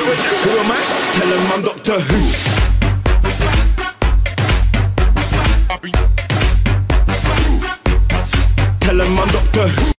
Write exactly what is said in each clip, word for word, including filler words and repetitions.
Who am I? Tell him I'm Doctor Who. Tell him I'm Doctor Who.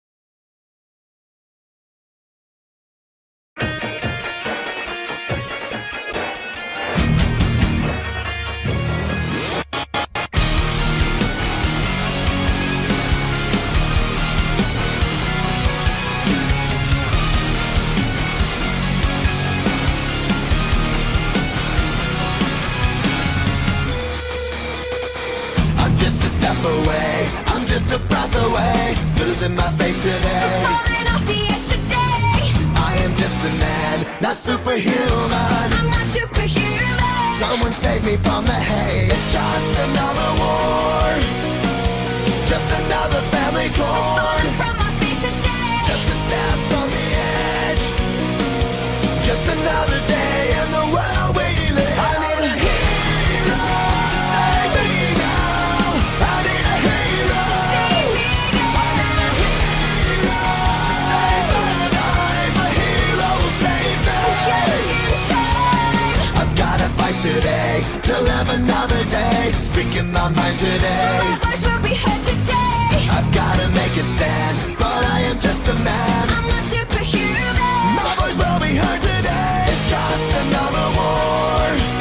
Away. I'm just a breath away, losing my faith today. I'm falling off the edge today. I am just a man, not superhuman. I'm not superhuman. Someone save me from the haze. It's just another war, just another family torn. Falling from my feet today. Just a step on the edge, just another day in the world we live. I need a hero to save me now. I need a hero. Save me now. I need a hero to save my life. A hero will save me. Just in time. I've gotta fight today to live another day. Speaking my mind today. My voice will be heard today. I've gotta make a stand, but I am just a man. I'm not superhuman. My voice will be heard today. It's just another war,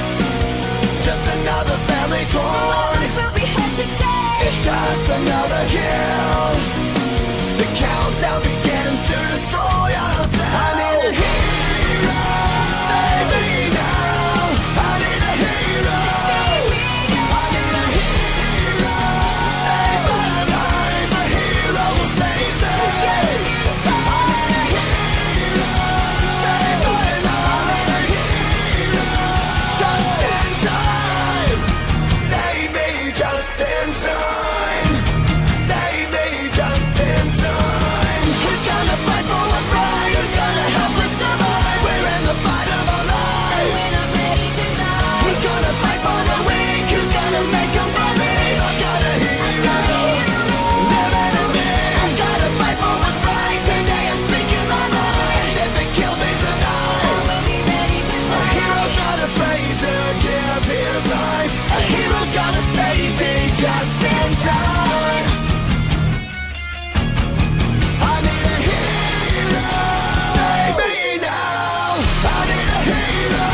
just another family My torn. voice will be heard today. It's just another kill. The countdown begins to destroy ourselves. I need a hero to save me now. I need a hero. Save me now. I need a hero to save my life. A hero will save me. Just in time. I need a hero to save my life. I need a hero just in time. Save me just in time. Save me just in time. Who's gonna fight for what's right? Who's gonna help us survive? We're in the fight of our lives. When I'm ready to die. Who's gonna fight for the weak? Who's gonna make them believe? I've got a hero living in me. I've gotta fight for what's right. Today I'm speaking my mind. If it kills me tonight, I will be ready to a die. hero's not afraid to give his life. A hero's gonna save me just in time. I need a hero to save me now. I need a hero